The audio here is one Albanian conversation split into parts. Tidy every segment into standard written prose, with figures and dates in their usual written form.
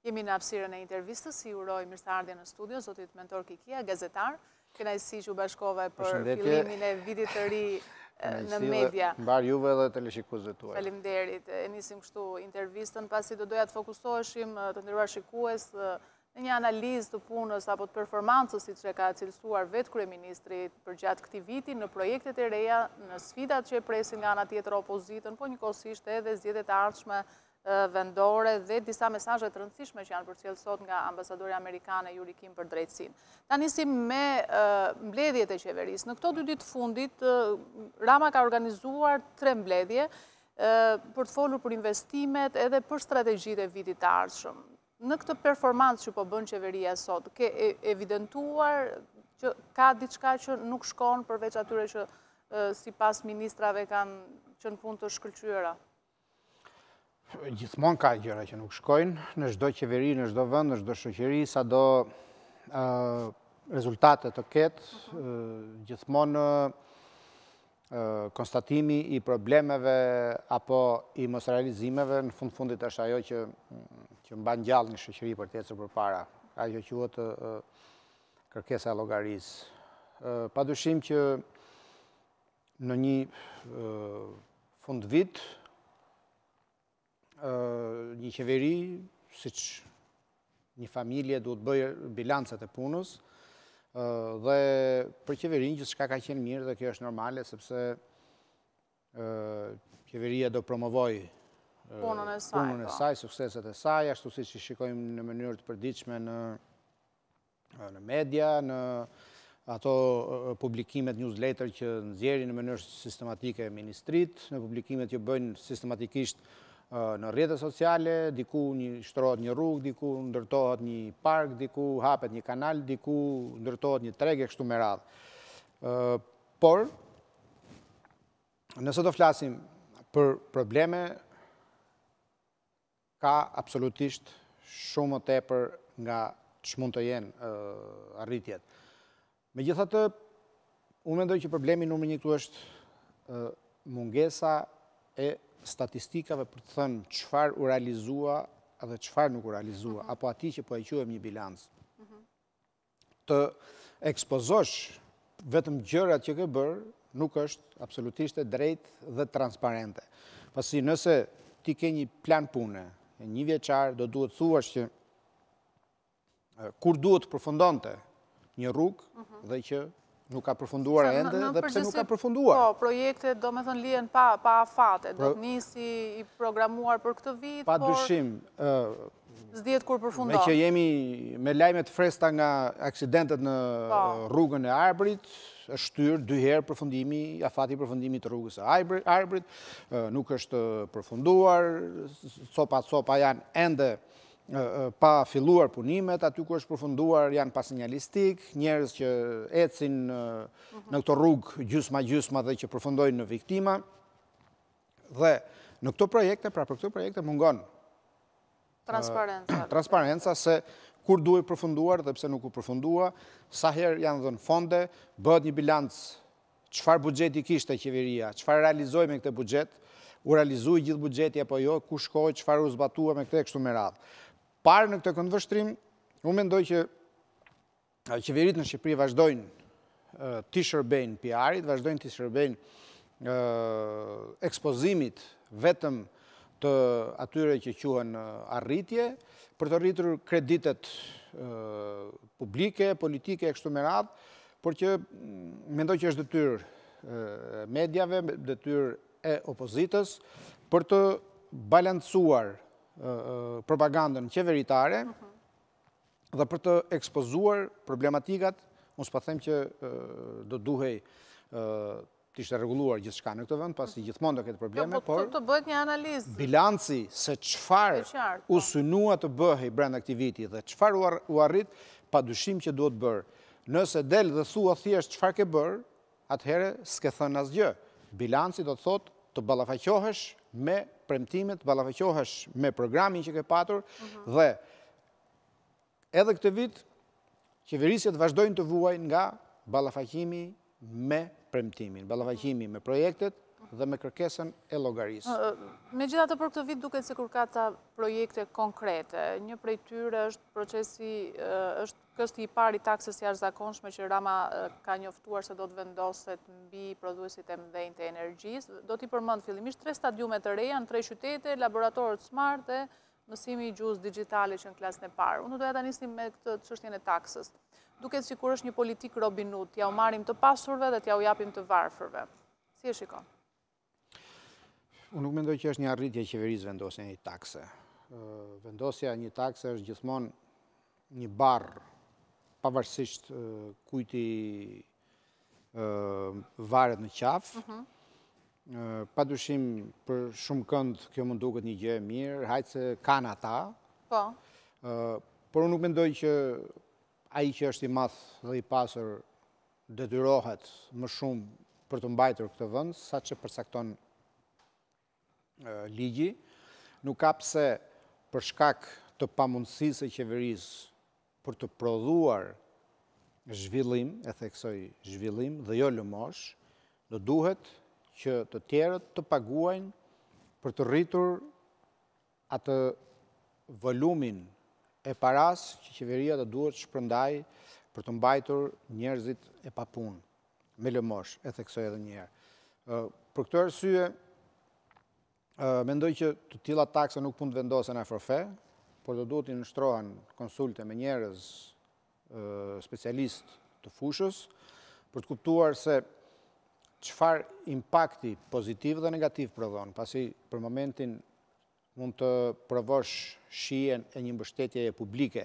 Jemi në hapësirën e intervistës, si uroj mirëseardhjen në studio, zotit Mentor Kikia, gazetar, kënaqësi që u bashkove për fillimin e vitit të ri në media. Mbar juve dhe teleshikuesve tuaj. Faleminderit. E nisim kështu intervistën, pasi do doja të fokusoheshim të nderuar shikues në një analizë të punës apo të performancës, siç e ka cilësuar vetë kryeministri përgjatë këtij viti në projektet e reja, në sfidat që e presin nga ana tjetër opozitën, po njëkohësisht edhe zgjedhjet e ardhshme vendore dhe disa mesazhe të rëndësishme që janë përcjellë sot nga ambasadori amerikane Yuri Kim për drejtësinë. Ta nisim me mbledhjet e qeverisë. Në këto 2 ditë fundit, Rama ka organizuar 3 mbledhje për të folur për investimet edhe për strategjitë e vitit të ardhshëm. Në këtë performancë që po bën qeveria sot, ke evidentuar që ka diçka që nuk shkon përveç atyre që sipas ministrave kanë qenë punë të shkëlqyera? Gjithmonë ka gjëra që nuk shkojnë, në çdo qeveri, në çdo vend, në çdo shoqëri, sado rezultate të ketë, gjithmonë konstatimi i problemeve apo i mos realizimeve në fundit është ajo që mban gjallë një shoqëri për të ecur përpara. Ajo quhet kërkesa e llogarisë. Padyshim që në një fund vit një qeveri, siç një familje duhet bëjë bilancet e punës, dhe për qeverinë gjithçka ka qenë mirë dhe kjo është normale, sepse qeveria do promovoj punën e saj, sukseset e saj, ashtu siç i shikojmë në mënyrë të përditshme në media, në ato publikimet newsletter që nxjerrin në mënyrë sistematike ministrit, në publikimet që bëjnë sistematikisht në rrjetet sociale, diku shtrohet një rrugë, diku ndërtohet një park, diku hapet një kanal, diku ndërtohet një treg e kështu me radhë. Por, nëse do flasim për probleme, ka absolutisht shumë më tepër nga ç'mund të jenë arritjet. Megjithatë, unë mendoj që problemi numër 1 këtu është mungesa e statistikave për të thënë çfarë u realizua dhe çfarë nuk u realizua, apo atij që po e quajmë një bilanc. Të ekspozosh vetëm gjërat që ke bërë nuk është absolutisht e drejtë dhe transparente. Pasi nëse ti ke një plan pune, një vjeçar, do duhet thuash që kur duhet të përfundonte një rrugë dhe që nuk ka përfunduar ende dhe pse nuk ka përfunduar. Po, projekte do me thënë lihen pa afate, do të nisi i programuar për këtë vit, pa dyshim, s'dihet kur përfundon. Me që jemi me lajme të freskëta nga aksidentet në rrugën e Arbrit, është shtyr 2 herë përfundimi, afati përfundimit të rrugës së Arbrit, nuk është përfunduar, copa janë ende pa filluar punimet, aty ku është përfunduar janë pa sinjalistik, njerëz që ecin në këto rrugë gjysma dhe që përfundojnë në viktima. Dhe në këto projekte, pra për këto projekte mungon transparenca se kur duhet përfunduar dhe pse nuk u përfundua, sa herë janë dhënë fonde, bëhet një bilanc çfarë buxheti kishte qeveria, çfarë realizoi me këtë buxhet, u realizoi gjithë buxheti apo jo, ku shkoi, çfarë u zbatua me këtë kështu me radhë. Parë në këtë këndvështrim, unë mendoj që qeveritë në Shqipëri vazhdojnë të shërbejnë PR-it, vazhdojnë të shërbejnë ekspozimit vetëm të atyre që quhen arritje, për të rritur kreditet publike, politike e kështu me radhë, por që mendoj që është detyrë mediave, detyrë e opozitës, për të balancuar propagandën qeveritare dhe për të ekspozuar problematikat, unë s'pa them që do duhej të ishte rregulluar gjithçka në këtë vend, pasi gjithmonë do ketë probleme, por të bëhet një analizë. Bilanci se çfarë u synua të bëhej brenda këtij viti dhe çfarë u arrit, padyshim që duhet bërë. Nëse del dhe thua thjesht çfarë ke bërë, atëherë s'ke thënë asgjë. Bilanci do të thotë të ballafaqohesh me premtimet, të ballafaqohesh me programin që ke patur dhe edhe këtë vit qeverisjet vazhdojnë të vuajnë nga ballafaqimi me premtimin, ballafaqimi me projektet dhe me kërkesën e llogarisë. Megjithatë për këtë vit duket se kur ka ca projekte konkrete. Një prej tyre është është kësti i parë i taksës jashtëzakonshme që Rama ka njoftuar se do të vendoset mbi prodhuesit e mëdhenj të energjisë. Do t'i përmend fillimisht 3 stadiume të reja në 3 qytete, laboratorët smart dhe mësimi i gjuhës digjitale që në klasën e parë. Unë doja ta nisnim me këtë çështjen e taksës. Duket sikur është një politikë Robin Hood, t'ja u marrim të pasurve dhe t'ja u japim të varfërve. Si e shikon? Unë nuk mendoj që është një arritje e qeverisë vendosja një takse. Vendosja një takse është gjithmonë një barë, pavarësisht kujti varet në qafë. Padyshim për shumë kënd kjo mund duket një gjë e mirë, hajtë se kanë ata. Po. Por unë nuk mendoj që ai që është i madh dhe i pasur detyrohet më shumë për të mbajtur këtë vend, saqë përcakton ligji. Nuk ka pse për shkak të pamundësisë e qeverisë për të prodhuar zhvillim, e theksoj zhvillim dhe jo lëmosh, do duhet që të tjerët të paguajnë për të rritur atë volumin e paras që qeveria do duhet shpërndaj për të mbajtur njerëzit e papunë, me lëmosh, e theksoj edhe njerë. Për këtë arsye, mendoj që të tilla taksa nuk mund të vendosen a forfet, por do duhet të nështrohen konsulte me njerëz specialist të fushës, për të kuptuar se çfarë impakti pozitiv dhe negativ prodhon, pasi për momentin mund të provosh shijen e një mbështetjeje publike,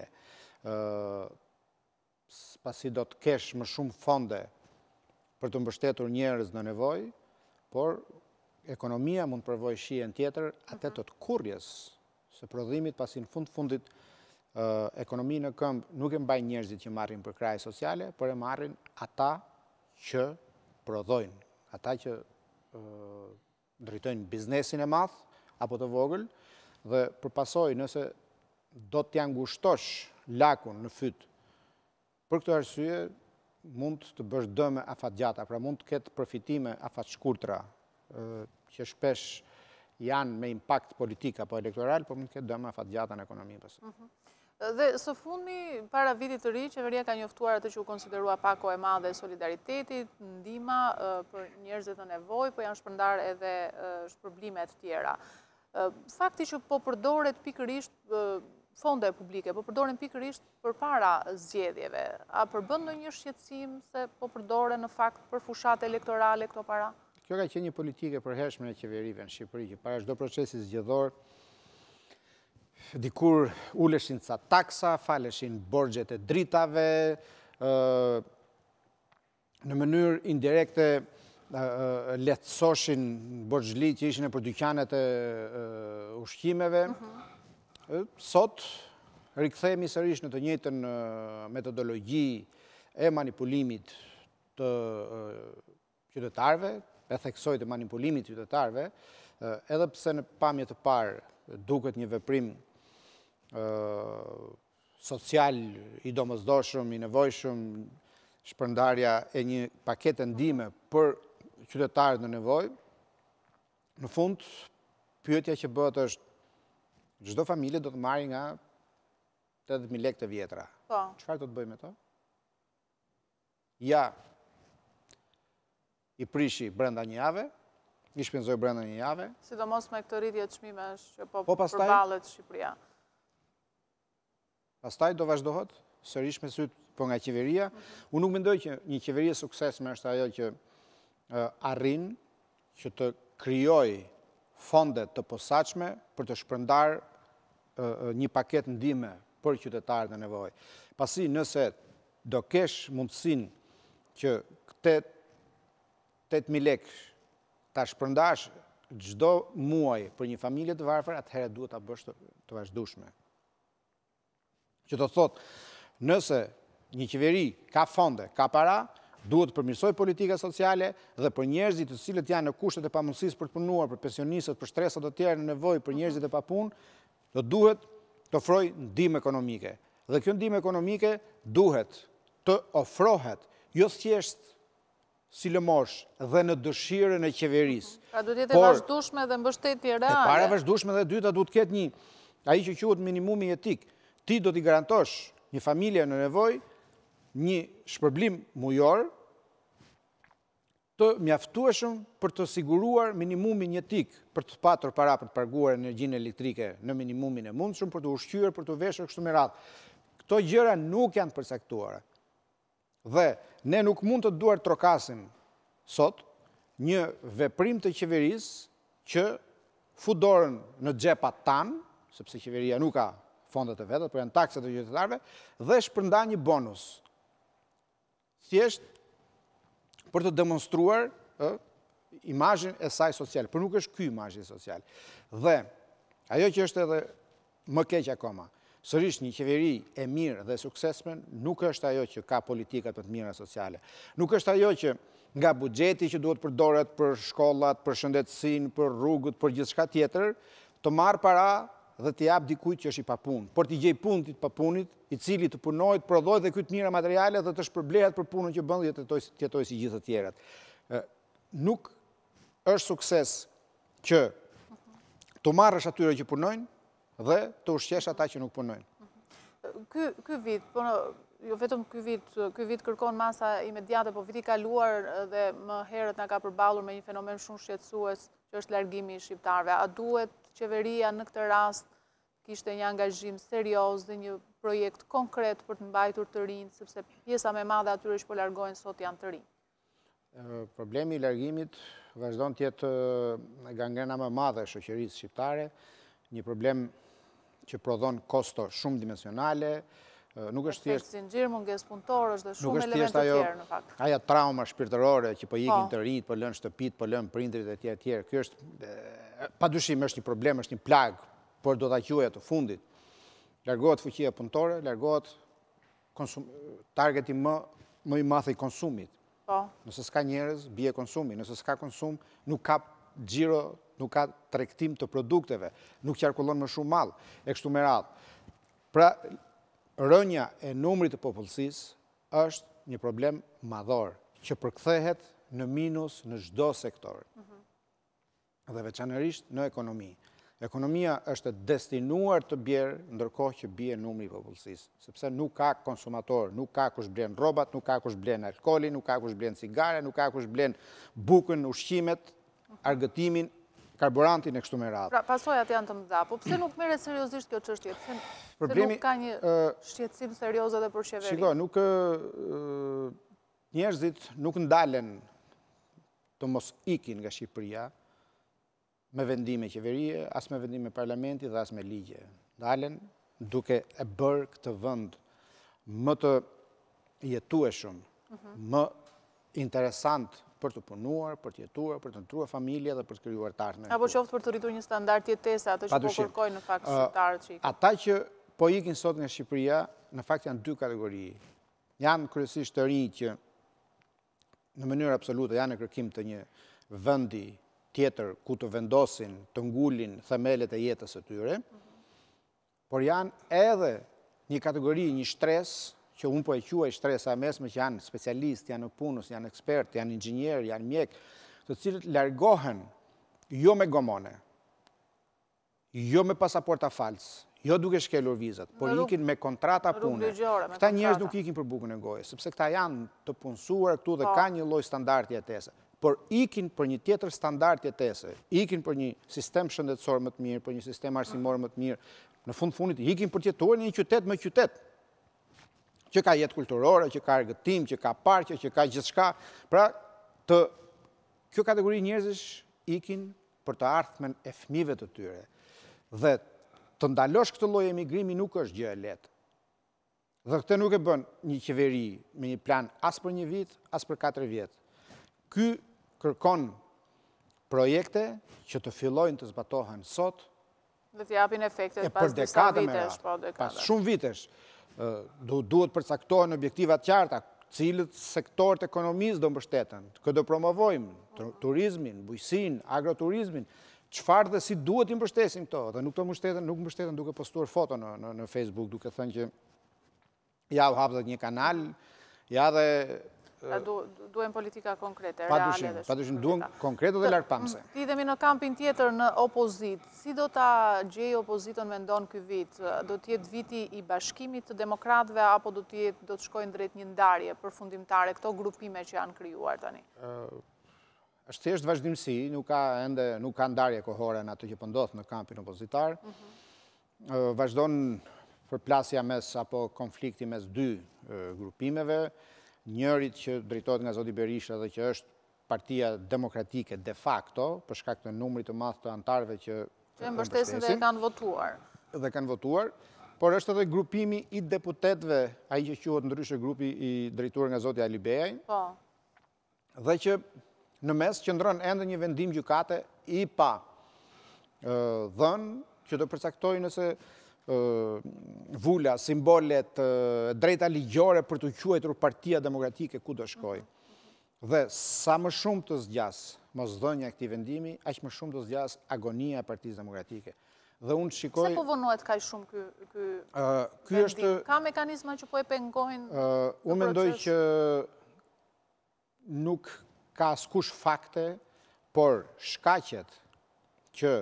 pasi do të kesh më shumë fonde për të mbështetur njerëz në nevojë, por ekonomia mund të provojë shijen tjetër, atë të kurrjes së prodhimit, pasi në fundit ekonomi në këmbë nuk e mbajnë njerëzit që marrin për kraje sociale, por e marrin ata që prodhojnë, ata që drejtojnë biznesin e madh apo të vogël, dhe përpasoj nëse do t'ja ngushtosh lakun në fyt, për këtë arsye mund të bësh dëme afatgjata, pra mund të ketë përfitime afatshkurtra, që shpesh janë me impakt politik apo elektoral, por mund të ketë dëme afatgjata në ekonomi pastaj. Dhe së fundmi, para vitit të ri, qeveria ka njoftuar atë që u konsiderua pako e madhe e solidaritetit, ndihma për njerëzit në nevojë, po janë shpërndar edhe shpërblimet tjera. Fakti që po përdoret pikërisht fonde publike, po përdoren pikërisht përpara zgjedhjeve, a përbën ndonjë shqetësim se po përdoren në fakt për fushat elektorale këto para? Kjo ka qenë një politike përhershme e qeverive në Shqipëri, që para çdo procesi zgjedhor dikur uleshin ca taksa, faleshin borxhet e dritave, në mënyrë indirekte lehtësoshin borxhlit që ishin e për dyqanet e ushqimeve. Sot rikthehemi sërish në të njëjtën metodologji e manipulimit të qytetarëve, e theksoj të manipulimit të qytetarëve, edhe pse në pamje të parë duket një veprim social i domosdoshëm, i nevojshëm, shpërndarja e një pakete ndihme për qytetarët në nevojë, në fund pyetja që bëhet është çdo familje do të marrë nga 80.000 lekë të vjetra. Çfarë do të bëjmë me to? Ja i prishi brenda një jave, i shpenzoj brenda një jave. Sidomos me këtë rritje të çmimesh që po pastaj përballet Shqipëria. Pastaj do vazhdohet sërish me syt po nga qeveria. Unë nuk mendoj që një qeveri e suksesshme është ajo që arrin që të krijojë fonde të posaçme për të shpërndar një paketë ndihme për qytetarët në nevojë. Pasi nëse do kesh mundësinë që këtë 8.000 lekë ta shpërndash çdo muaj për një familje të varfër, atëherë duhet ta bësh të vazhdueshme. Që do thotë, nëse një qeveri ka fonde, ka para, duhet të përmirësoj politika sociale dhe për njerëzit të cilët janë në kushtet e pamundësisë për të punuar, për pensionistët, për shtresat të tjerë në nevojë, për njerëzit e papunë, do duhet të ofrojë ndihmë ekonomike. Dhe kjo ndihmë ekonomike duhet të ofrohet jo thjesht sidomos dhe në dëshirën e qeverisë. Pra duhet jetë e vazhdueshme dhe mbështetje reale. E para e vazhdueshme dhe e dyta duhet ketë një ai që quhet minimumi etik. Ti do t'i garantosh një familje në nevojë një shpërblim mujor të mjaftueshëm për të siguruar minimumin etik, për të patur para për të paguar energjinë elektrike në minimumin e mundshëm, për të ushqyer, për të veshur kështu me radhë. Këto gjëra nuk janë përcaktuara. Dhe ne nuk mund të duar trokasim sot një veprim të qeverisë që fut dorën në xhepat tanë, sepse qeveria nuk ka fondet e veta, por janë taksat e qytetarëve, dhe shpërndan një bonus. Thjesht për të demonstruar imazhin e saj social, por nuk është ky imazhi social. Dhe ajo që është edhe më keq akoma, sërish një qeveri e mirë dhe suksesme nuk është ajo që ka politikat të mira sociale. Nuk është ajo që nga buxheti që duhet përdoret për shkollat, për shëndetësinë, për rrugët, për gjithçka tjetër, të marrë para dhe të jap dikujt që është i papunë. Por t'i gjej punë të papunit, i cili të punojë, të prodhojë dhe këto mira materiale dhe të shpërblehet për punën që bën dhe të jetojë si gjithë të tjerët. Nuk është sukses që të marrësh atyre që punojnë dhe të ushqesh ata që nuk punojnë. Ky vit, po jo vetëm ky vit kërkon masa imediate, po viti kaluar dhe më herët na ka përballur me një fenomen shumë shqetësues, që është largimi i shqiptarëve. A duhet qeveria në këtë rast kishte një angazhim serioz dhe një projekt konkret për të mbajtur të rinjt, sepse pjesa më e madhe atyre që po largohen sot janë të rinj? Problemi i largimit vazhdon të jetë gangrena më e madhe e shoqërisë shqiptare, një problem që prodhon kosto shumë dimensionale, nuk është thjesht zinxhir, mungesë punëtorësh dhe shumë elemente të tjerë në fakt. Aja trauma shpirtërore që po ikin të rinjt, po lënë shtëpitë, po lënë prindrit e tjerë. Ky është padyshim është një problem, është një plag, por do ta quaja të fundit. Largohet fuqia punëtore, largohet targeti më i madh i konsumit. Nëse s'ka njerëz, bie konsumi. Nëse s'ka konsum, nuk ka xhiro, nuk ka tregtim të produkteve, nuk qarkullon më shumë mall, e kështu me radhë. Pra, rënja e numrit të popullsisë është një problem madhor që përkthehet në minus në çdo sektor. Dhe veçanërisht në ekonomi. Ekonomia është destinuar të bjerë ndërkohë që bie numri i popullsisë, sepse nuk ka konsumator, nuk ka kush blen rrobat, nuk ka kush blen alkoolin, nuk ka kush blen cigare, nuk ka kush blen bukën, ushqimet, argëtimin, karburantin e kështu me radhë. Pra, pasojat janë të mëdha, po pse nuk merret seriozisht kjo çështje? Pse nuk ka një shqetësim serioz edhe për qeverinë? Shiko, nuk njerëzit nuk ndalen të mos ikin nga Shqipëria me vendime qeverie, as me vendime parlamenti dhe as me ligje. Ndalen duke e bërë këtë vend më të jetueshëm, më interesant për të punuar, për të jetuar, për të ndruar familje dhe për të krijuar tarme. Apo qoftë për të rritur një standard jetese, ato që po kërkojnë në fakt shqiptarët që ikin. Ata që po ikin sot nga Shqipëria, në fakt janë dy kategori. Janë kryesisht të rinj që në mënyrë absolute janë në kërkim të një vendi tjetër ku të vendosin, të ngulin themelet e jetës së tyre, por janë edhe një kategori, një shtres, që unë po e quaj shtresa e mesme, që janë specialistë, janë punës, janë ekspertë, janë inxhinierë, janë mjekë, të cilët largohen jo me gomone, jo me pasaporta falsë, jo duke shkelur vizat, por ikin me kontrata pune. Këta njerëz nuk ikin për bukën e gojës, sepse këta janë të punësuar këtu dhe ka një lloj standardi jetese. Por ikin për një tjetër standard jetese, ikin për një sistem shëndetësor më të mirë, për një sistem arsimor më të mirë, në fundit ikin për të jetuar në një qytet më qytet, që ka jetë kulturore, që ka argëtim, që ka parqe, që ka gjithçka. Pra, kjo kategori njerëzish ikin për të ardhmen e fëmijëve të tyre. Dhe të ndalosh këtë lloj emigrimi nuk është gjë e lehtë. Dhe këtë nuk e bën një qeveri me një plan as për një vit, as për 4 vjet. Ky kërkon projekte që të fillojnë të zbatohen sot dhe të japin efektet pas disa vitesh, pas shumë vitesh. Duhet përcaktohen objektiva të qarta, cilët sektorët e ekonomisë do mbështeten, këtë do promovojmë, turizmin, bujqësinë, agroturizmin, çfarë dhe si duhet i mbështesim këto, dhe nuk mbështeten duke postuar foto në Facebook, duke thënë që ja u hap një kanal, ja dhe Duhen politika konkrete, Pa reale dhe dushim, duhen konkrete dhe lartpamse. Lidhemi në kampin tjetër në opozit. Si do ta gjej opozitën mendon ky vit? Do t'jetë viti i bashkimit të demokratëve apo do të shkojnë drejt një ndarje përfundimtare këto grupime që janë krijuar tani? Është thjesht vazhdimsi, nuk ka ndarje kohore në atë që po ndodh në kampin opozitar. Vazhdon përplasja mes apo konflikti mes dy grupimeve, njërit që drejtohet nga zoti Berisha dhe që është Partia Demokratike de facto, për shkak të numrit të madh të anëtarëve që mbështesin dhe kanë votuar. Dhe kanë votuar, por është edhe grupimi i deputetëve, ai që quhet ndryshe grupi i drejtuar nga zoti Ali Beaj. Po. Dhe që në mes qëndron ende një vendim gjykate i pa dhënë që do përcaktojë nëse vula, simbolet, drejta ligjore për të quajtur Partia Demokratike ku do shkojë. Dhe sa më shumë të zgjas mosdhënia e këtij vendimi, aq më shumë të zgjas agonia e Partisë Demokratike. Dhe unë shikoj... Se po vonohet kaq shumë ky është... Ka mekanizma që po e pengojnë? Unë mendoj që nuk ka askush fakte, por shkaqet që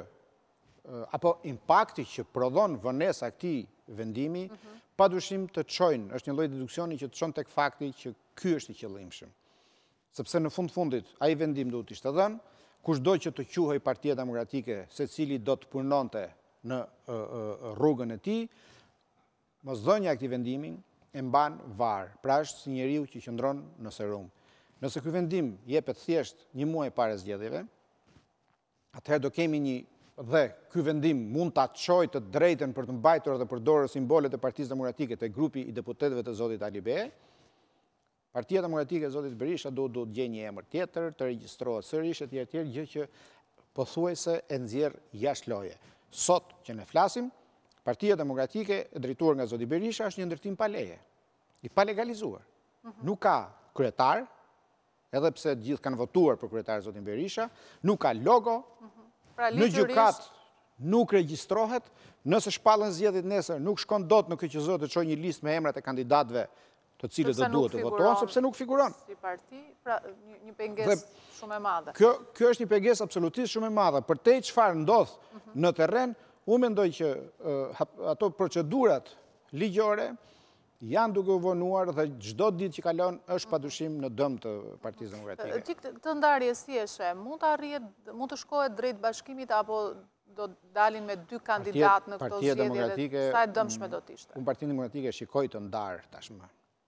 apo impakti që prodhon vonesa këtij vendimi, padyshim të çojnë, është një lloj deduksioni që të çon tek fakti që ky është i qëllimshëm. Sepse në fundit ai vendim duhet të ishte dhënë, kushdo që të quhej Partia Demokratike, secili do të punonte në rrugën e tij, mosdhënia e këtij vendimi e mban var. Pra është si njeriu që qëndron në serum. Nëse ky vendim jepet thjesht një muaj para zgjedhjeve, atëherë do kemi një dhe ky vendim mund ta çojë të drejtën për të mbajtur dhe përdorur simbolet e Partisë Demokratike te grupi i deputetëve të zotit Ali Beaj, Partia Demokratike e zotit Berisha do të gjejë një emër tjetër, të regjistrohet sërish etj, gjë që pothuajse e nxjerr jashtë loje. Sot që ne flasim, Partia Demokratike e drejtuar nga zoti Berisha është një ndërtim pa leje, i pa legalizuar. Nuk ka kryetar, edhe pse të gjithë kanë votuar për kryetar zotin Berisha, nuk ka logo. Në gjykat nuk regjistrohet, nëse shpallën zgjedhjet nesër, nuk shkon dot në KQZ të çojë një listë me emrat e kandidatëve të cilët do duhet të votohen, sepse nuk figuron. Si parti, pra një pengesë shumë e madhe. Kjo është një pengesë absolutisht shumë e madhe. Për te çfarë ndodh në terren, unë mendoj që ato procedurat ligjore janë duke u vonuar dhe çdo ditë që kalon është padyshim në dëm të Partisë Demokratike. Këtë ndarje si e sheh? Mund të shkohet drejt bashkimit apo do dalin me dy kandidat në këto zgjedhje dhe sa e dëmshme do të ishte? Unë Partinë Demokratike shikoj të ndarë tashmë.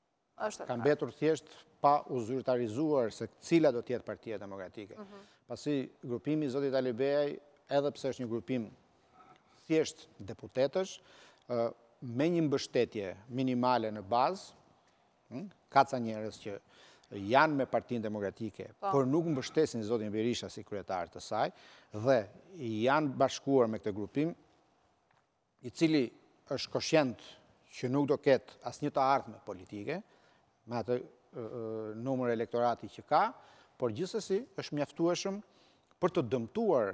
Ka Është mbetur thjesht pa u zyrtarizuar se cila do të jetë Partia Demokratike. Pasi grupimi i zotit Ali Beaj, edhe pse është një grupim thjesht deputetësh, me një mbështetje minimale në bazë, ka ca njerëz që janë me Partinë Demokratike, por nuk mbështesin zotin Berisha si kryetar të saj, dhe janë bashkuar me këtë grupim, i cili është koshient që nuk do ketë asnjë të ardhme politike, me atë numër elektorati që ka, por gjithsesi është mjaftueshëm për të dëmtuar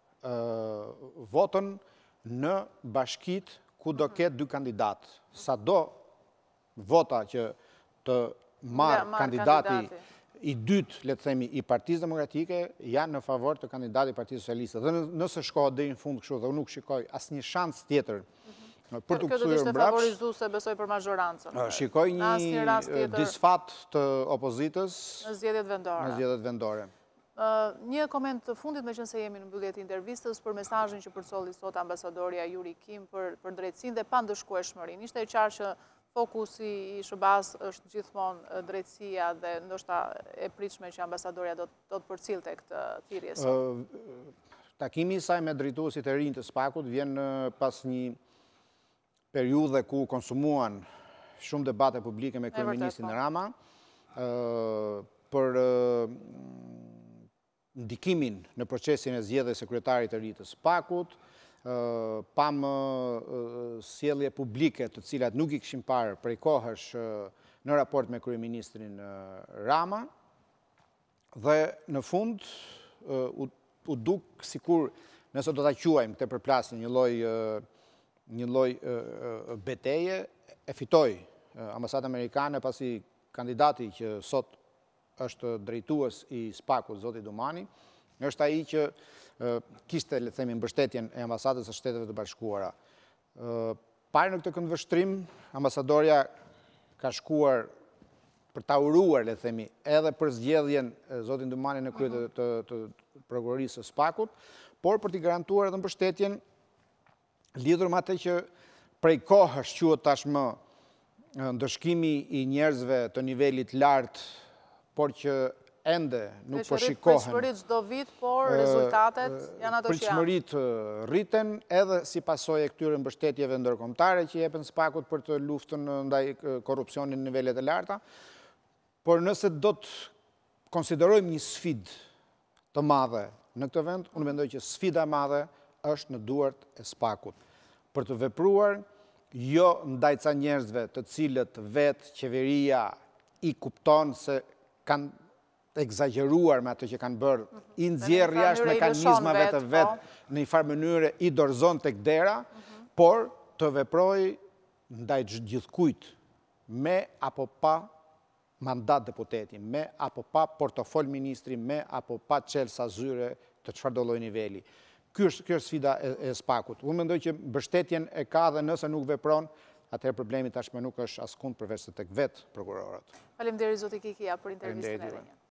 votën në bashkitë ku do ketë dy kandidatë. Sa do vota që të marë kandidati i dytë, le të themi, i Partisë Demokratike, janë në favor të kandidati i Partisë Socialiste. Dhe nëse shkohet deri në fund kështu dhe unë nuk shikoj asnjë shans tjetër për të kthyer mbrapsht. Kjo do të ishte favorizuese besoj për mazhorancën. Shikoj një disfat të opozitës në zgjedhjet vendore. Një koment të fundit, me qënë se jemi në mbyllje të intervistës, për mesazhin që përcolli sot ambasadorja Yuri Kim për drejtësinë dhe pandëshkueshmërinë. Ishte e qartë që fokusi i SBA-s është gjithmonë drejtësia dhe ndoshta e pritshme që ambasadorja do të përcillte këtë thirrje sot. Takimi i saj me drejtuesit e rinj të SPAK-ut vjen pas një periudhe ku konsumuan shumë debate publike me kryeministin Rama për ndikimin në procesin e zgjedhjes së kryetarit të ri të SPAK-ut, pam sjellje publike të cilat nuk i kishim parë prej kohësh në raport me kryeministrin Rama, dhe në fund u duk sikur nëse do ta quajmë këtë përplasje një lloj beteje, e fitoi ambasadë amerikane pasi kandidati që sot është drejtues i SPAK-ut, zoti Dumani, është ai që kishte, le të themi, mbështetjen e ambasadës së Shteteve të Bashkuara. Parë në këtë këndvështrim, ambasadorja ka shkuar për ta uruar, le të themi, edhe për zgjedhjen e zotin Dumani në krye të prokurorisë së SPAK-ut, por për t'i garantuar edhe mbështetjen lidhur me atë që prej kohësh quhet tashmë ndëshkimi i njerëzve të nivelit lartë, por që ende nuk përshikohen. Pritshmërit çdo vit, por rezultatet janë ato që janë. Pritshmërit rriten edhe si pasojë e këtyre mbështetjeve ndërkombëtare që jepen SPAK-ut për të luftën ndaj korrupsionit në nivelet e larta. Por nëse do të konsiderojmë një sfidë të madhe në këtë vend, unë mendoj që sfida e madhe është në duart e SPAK-ut për të vepruar jo ndaj ca njerëzve të cilët vetë qeveria i kupton se kanë egzageruar me atë që kanë bërë, i nxjerrë jashtë mekanizmave të vetë në një farë mënyre i dorëzon tek dera, por të veproj ndaj gjithkujt me apo pa mandat deputeti, me apo pa portofol ministri, me apo pa çelësa zyre të çfarëdo lloj niveli. Kjo është sfida e SPAK-ut. Unë mendoj që mbështetjen e ka dhe nëse nuk vepron, atëherë problemi tashmë nuk është askund përveç se tek vetë prokurorët. Faleminderit zoti Kikia për intervistën e